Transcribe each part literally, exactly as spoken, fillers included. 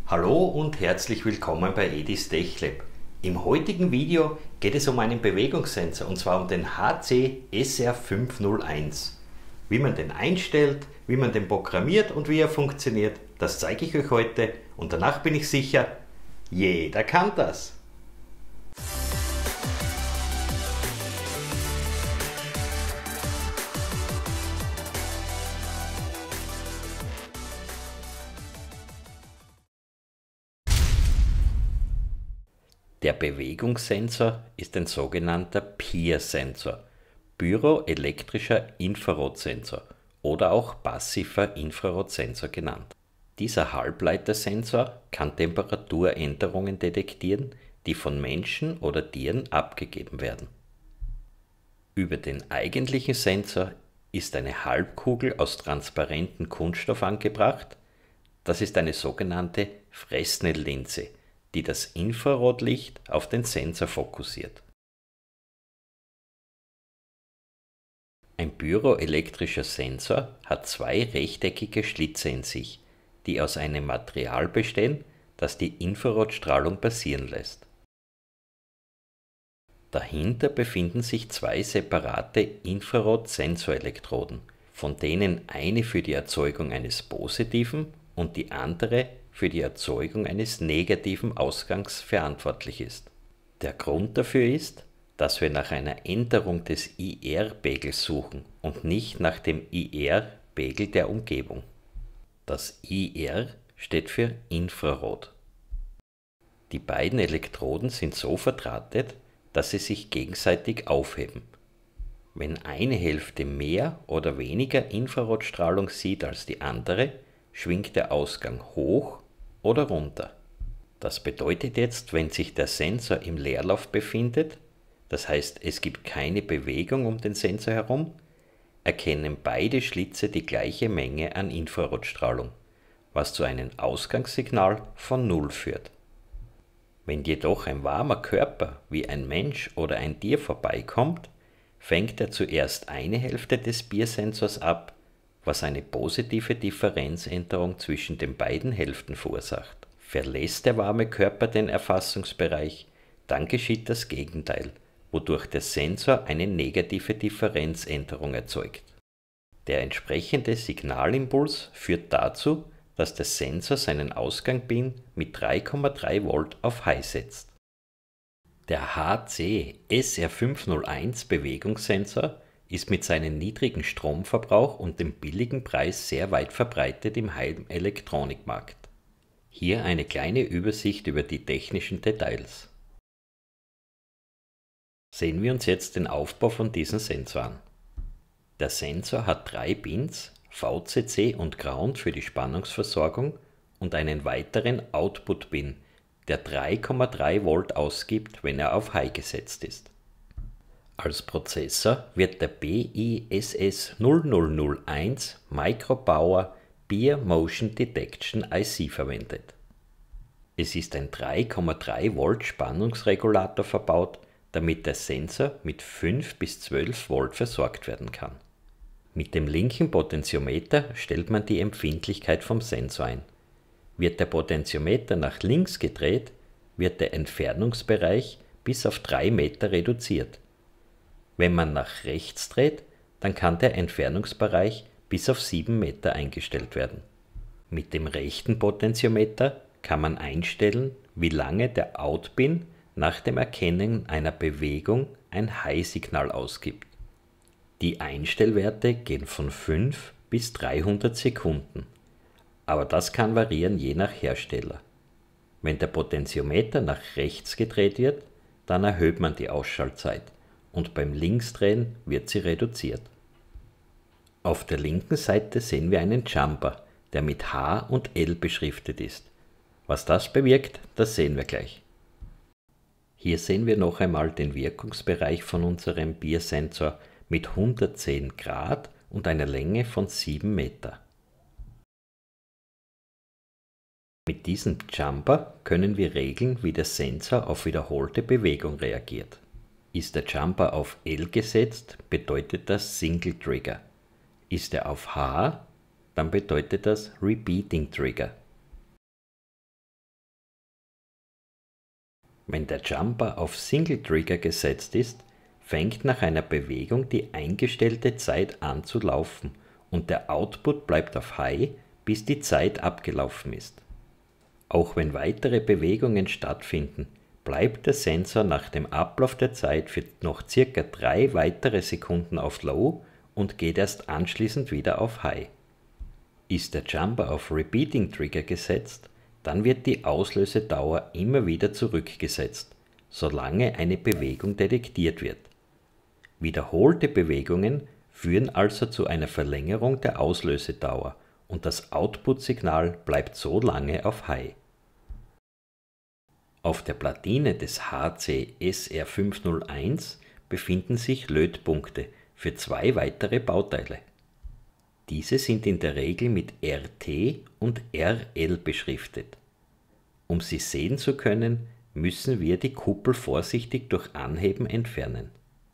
Hallo und herzlich willkommen bei Edis Tech Lab. Im heutigen Video geht es um einen Bewegungssensor und zwar um den H C S R fünf null eins. Wie man den einstellt, wie man den programmiert und wie er funktioniert, das zeige ich euch heute und danach bin ich sicher, jeder kann das. Der Bewegungssensor ist ein sogenannter P I R-Sensor, pyroelektrischer Infrarotsensor oder auch passiver Infrarotsensor genannt. Dieser Halbleitersensor kann Temperaturänderungen detektieren, die von Menschen oder Tieren abgegeben werden. Über den eigentlichen Sensor ist eine Halbkugel aus transparentem Kunststoff angebracht. Das ist eine sogenannte Fresnel-Linse, die das Infrarotlicht auf den Sensor fokussiert. Ein pyroelektrischer Sensor hat zwei rechteckige Schlitze in sich, die aus einem Material bestehen, das die Infrarotstrahlung passieren lässt. Dahinter befinden sich zwei separate Infrarotsensorelektroden, von denen eine für die Erzeugung eines positiven und die andere für die Erzeugung eines negativen Ausgangs verantwortlich ist. Der Grund dafür ist, dass wir nach einer Änderung des I R-Pegels suchen und nicht nach dem I R-Pegel der Umgebung. Das I R steht für Infrarot. Die beiden Elektroden sind so verdrahtet, dass sie sich gegenseitig aufheben. Wenn eine Hälfte mehr oder weniger Infrarotstrahlung sieht als die andere, schwingt der Ausgang hoch oder runter. Das bedeutet jetzt, wenn sich der Sensor im Leerlauf befindet, das heißt es gibt keine Bewegung um den Sensor herum, erkennen beide Schlitze die gleiche Menge an Infrarotstrahlung, was zu einem Ausgangssignal von null führt. Wenn jedoch ein warmer Körper wie ein Mensch oder ein Tier vorbeikommt, fängt er zuerst eine Hälfte des P I R-Sensors ab, was eine positive Differenzänderung zwischen den beiden Hälften verursacht. Verlässt der warme Körper den Erfassungsbereich, dann geschieht das Gegenteil, wodurch der Sensor eine negative Differenzänderung erzeugt. Der entsprechende Signalimpuls führt dazu, dass der Sensor seinen Ausgang-Pin mit drei Komma drei Volt auf High setzt. Der H C S R fünf null eins Bewegungssensor ist mit seinem niedrigen Stromverbrauch und dem billigen Preis sehr weit verbreitet im Heimelektronikmarkt. Hier eine kleine Übersicht über die technischen Details. Sehen wir uns jetzt den Aufbau von diesem Sensor an. Der Sensor hat drei Pins, V C C und Ground für die Spannungsversorgung und einen weiteren Output-Pin, der drei Komma drei Volt ausgibt, wenn er auf High gesetzt ist. Als Prozessor wird der B I S S null null null eins Micropower Beer Motion Detection I C verwendet. Es ist ein drei Komma drei Volt Spannungsregulator verbaut, damit der Sensor mit fünf bis zwölf Volt versorgt werden kann. Mit dem linken Potentiometer stellt man die Empfindlichkeit vom Sensor ein. Wird der Potentiometer nach links gedreht, wird der Entfernungsbereich bis auf drei Meter reduziert. Wenn man nach rechts dreht, dann kann der Entfernungsbereich bis auf sieben Meter eingestellt werden. Mit dem rechten Potentiometer kann man einstellen, wie lange der Out-Pin nach dem Erkennen einer Bewegung ein High-Signal ausgibt. Die Einstellwerte gehen von fünf bis dreihundert Sekunden, aber das kann variieren je nach Hersteller. Wenn der Potentiometer nach rechts gedreht wird, dann erhöht man die Ausschaltzeit und beim Linksdrehen wird sie reduziert. Auf der linken Seite sehen wir einen Jumper, der mit H und L beschriftet ist. Was das bewirkt, das sehen wir gleich. Hier sehen wir noch einmal den Wirkungsbereich von unserem P I R-Sensor mit hundertzehn Grad und einer Länge von sieben Meter. Mit diesem Jumper können wir regeln, wie der Sensor auf wiederholte Bewegung reagiert. Ist der Jumper auf L gesetzt, bedeutet das Single Trigger. Ist er auf H, dann bedeutet das Repeating Trigger. Wenn der Jumper auf Single Trigger gesetzt ist, fängt nach einer Bewegung die eingestellte Zeit an zu laufen und der Output bleibt auf High, bis die Zeit abgelaufen ist. Auch wenn weitere Bewegungen stattfinden, bleibt der Sensor nach dem Ablauf der Zeit für noch circa drei weitere Sekunden auf Low und geht erst anschließend wieder auf High. Ist der Jumper auf Repeating Trigger gesetzt, dann wird die Auslösedauer immer wieder zurückgesetzt, solange eine Bewegung detektiert wird. Wiederholte Bewegungen führen also zu einer Verlängerung der Auslösedauer und das Output-Signal bleibt so lange auf High. Auf der Platine des H C S R fünf null eins befinden sich Lötpunkte für zwei weitere Bauteile. Diese sind in der Regel mit R T und R L beschriftet. Um sie sehen zu können, müssen wir die Kuppel vorsichtig durch Anheben entfernen.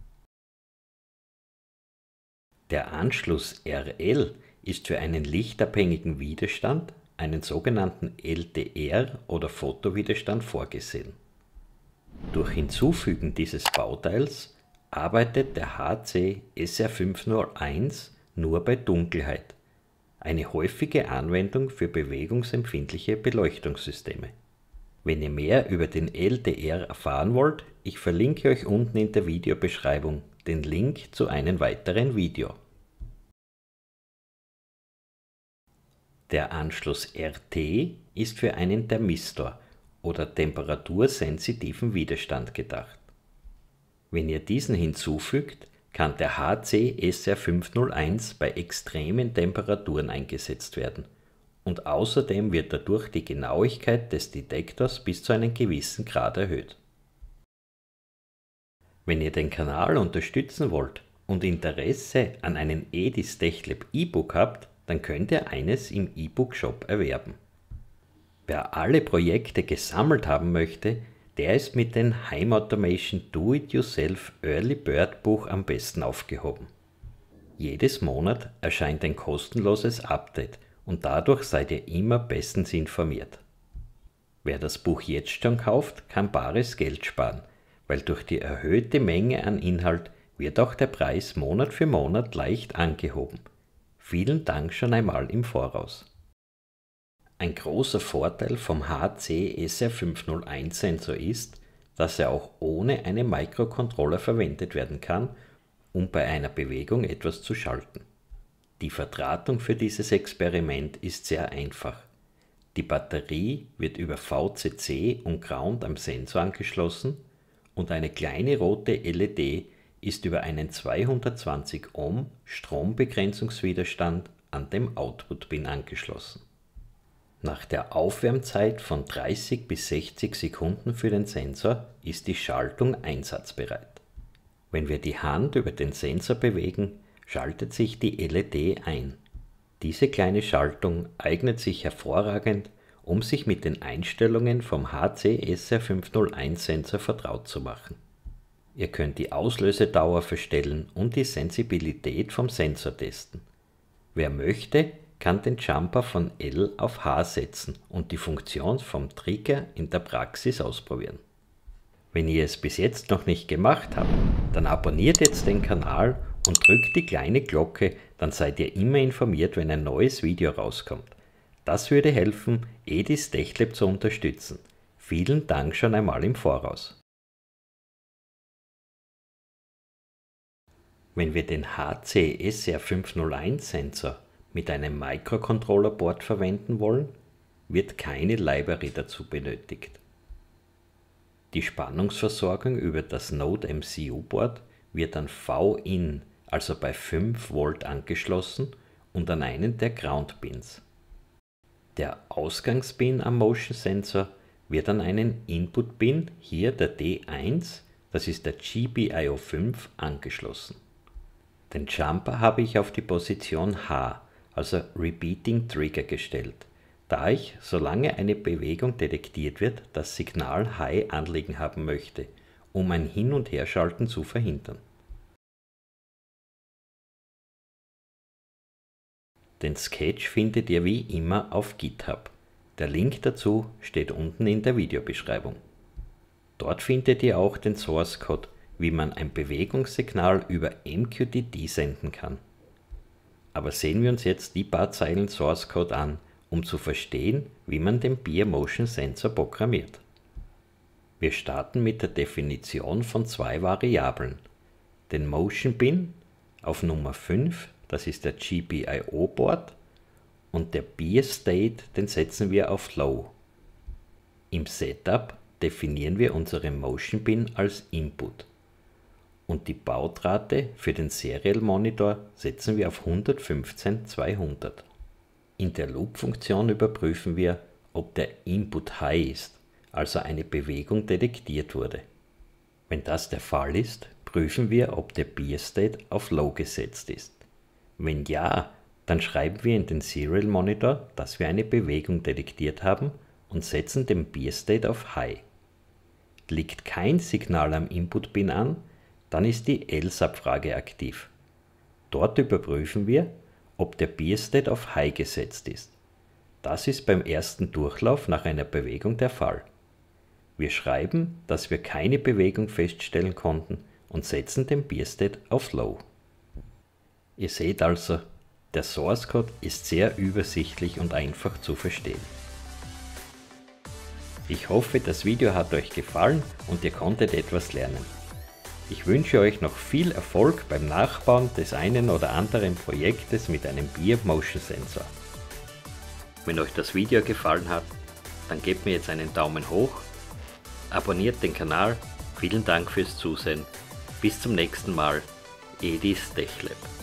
Der Anschluss R L ist für einen lichtabhängigen Widerstand, einen sogenannten L D R oder Fotowiderstand, vorgesehen. Durch Hinzufügen dieses Bauteils arbeitet der H C S R fünf null eins nur bei Dunkelheit, eine häufige Anwendung für bewegungsempfindliche Beleuchtungssysteme. Wenn ihr mehr über den L D R erfahren wollt, ich verlinke euch unten in der Videobeschreibung den Link zu einem weiteren Video. Der Anschluss R T ist für einen Thermistor oder temperatursensitiven Widerstand gedacht. Wenn ihr diesen hinzufügt, kann der H C S R fünf null eins bei extremen Temperaturen eingesetzt werden und außerdem wird dadurch die Genauigkeit des Detektors bis zu einem gewissen Grad erhöht. Wenn ihr den Kanal unterstützen wollt und Interesse an einem Edis TechLab E-Book habt, dann könnt ihr eines im E-Book-Shop erwerben. Wer alle Projekte gesammelt haben möchte, der ist mit dem Heimautomation Do-It-Yourself Early Bird Buch am besten aufgehoben. Jedes Monat erscheint ein kostenloses Update und dadurch seid ihr immer bestens informiert. Wer das Buch jetzt schon kauft, kann bares Geld sparen, weil durch die erhöhte Menge an Inhalt wird auch der Preis Monat für Monat leicht angehoben. Vielen Dank schon einmal im Voraus. Ein großer Vorteil vom H C S R fünf null eins Sensor ist, dass er auch ohne einen Microcontroller verwendet werden kann, um bei einer Bewegung etwas zu schalten. Die Verdrahtung für dieses Experiment ist sehr einfach. Die Batterie wird über V C C und Ground am Sensor angeschlossen und eine kleine rote L E D ist über einen zweihundertzwanzig Ohm Strombegrenzungswiderstand an dem Output-Pin angeschlossen. Nach der Aufwärmzeit von dreißig bis sechzig Sekunden für den Sensor ist die Schaltung einsatzbereit. Wenn wir die Hand über den Sensor bewegen, schaltet sich die L E D ein. Diese kleine Schaltung eignet sich hervorragend, um sich mit den Einstellungen vom H C S R fünf null eins Sensor vertraut zu machen. Ihr könnt die Auslösedauer verstellen und die Sensibilität vom Sensor testen. Wer möchte, kann den Jumper von L auf H setzen und die Funktion vom Trigger in der Praxis ausprobieren. Wenn ihr es bis jetzt noch nicht gemacht habt, dann abonniert jetzt den Kanal und drückt die kleine Glocke, dann seid ihr immer informiert, wenn ein neues Video rauskommt. Das würde helfen, Edis TechLab zu unterstützen. Vielen Dank schon einmal im Voraus. Wenn wir den H C S R fünf null eins Sensor mit einem Microcontroller-Board verwenden wollen, wird keine Library dazu benötigt. Die Spannungsversorgung über das Node M C U-Board wird an V in, also bei fünf Volt, angeschlossen und an einen der Ground-Pins. Der Ausgangspin am Motion Sensor wird an einen Input-Pin, hier der D eins, das ist der G P I O fünf, angeschlossen. Den Jumper habe ich auf die Position H, also Repeating Trigger, gestellt, da ich, solange eine Bewegung detektiert wird, das Signal High anliegen haben möchte, um ein Hin- und Herschalten zu verhindern. Den Sketch findet ihr wie immer auf GitHub. Der Link dazu steht unten in der Videobeschreibung. Dort findet ihr auch den Source Code, wie man ein Bewegungssignal über M Q T T senden kann. Aber sehen wir uns jetzt die paar Zeilen Source Code an, um zu verstehen, wie man den Beer Motion Sensor programmiert. Wir starten mit der Definition von zwei Variablen. Den Motion Bin auf Nummer fünf, das ist der G P I O Board, und der Beer State, den setzen wir auf Low. Im Setup definieren wir unsere Motion Bin als Input. Und die Bautrate für den Serial Monitor setzen wir auf hundertfünfzehn zweihundert. In der Loop-Funktion überprüfen wir, ob der Input High ist, also eine Bewegung detektiert wurde. Wenn das der Fall ist, prüfen wir, ob der Beer State auf Low gesetzt ist. Wenn ja, dann schreiben wir in den Serial Monitor, dass wir eine Bewegung detektiert haben und setzen den Beer State auf High. Liegt kein Signal am Input-Bin an, dann ist die Else-Abfrage aktiv. Dort überprüfen wir, ob der Beer State auf High gesetzt ist. Das ist beim ersten Durchlauf nach einer Bewegung der Fall. Wir schreiben, dass wir keine Bewegung feststellen konnten und setzen den Beer State auf Low. Ihr seht also, der Source Code ist sehr übersichtlich und einfach zu verstehen. Ich hoffe, das Video hat euch gefallen und ihr konntet etwas lernen. Ich wünsche euch noch viel Erfolg beim Nachbauen des einen oder anderen Projektes mit einem Beer Motion Sensor. Wenn euch das Video gefallen hat, dann gebt mir jetzt einen Daumen hoch, abonniert den Kanal, vielen Dank fürs Zusehen, bis zum nächsten Mal, Edis TechLab.